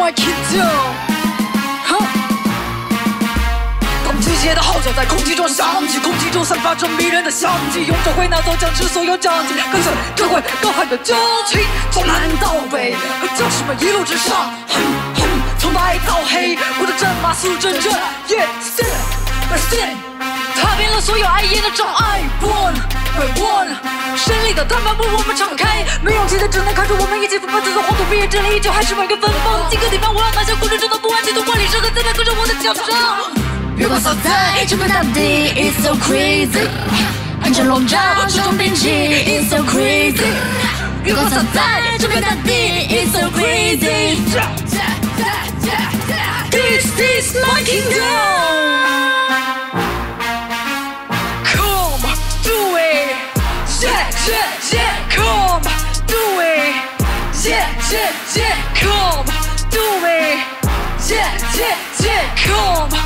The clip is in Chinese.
my kingdom。当机械的号角在空气中响起，空气中散发着迷人的香气，勇者会拿刀将之所有将军，跟随这会高喊的交情，从南到北，和将士们一路直上，从白到黑，我的战马速阵阵 ，Yeah stand，踏遍了所有碍眼的障碍 ，One by one， 胜利的大门为我们敞开，没勇气的只能看着我们一起奋奋走黄土毕业，这里依旧还是每个芬芳，几个地方我要拿下故事中的不安，几度万里山河在那跟着我的脚上。月光洒在这片大地 ，It's so crazy， 暗箭笼罩手中兵器 ，It's so crazy。月光洒在这片大地 ，It's so crazy。This is my kingdom。Come do it， yeah，come do it，yeah，come do it，yeah，come。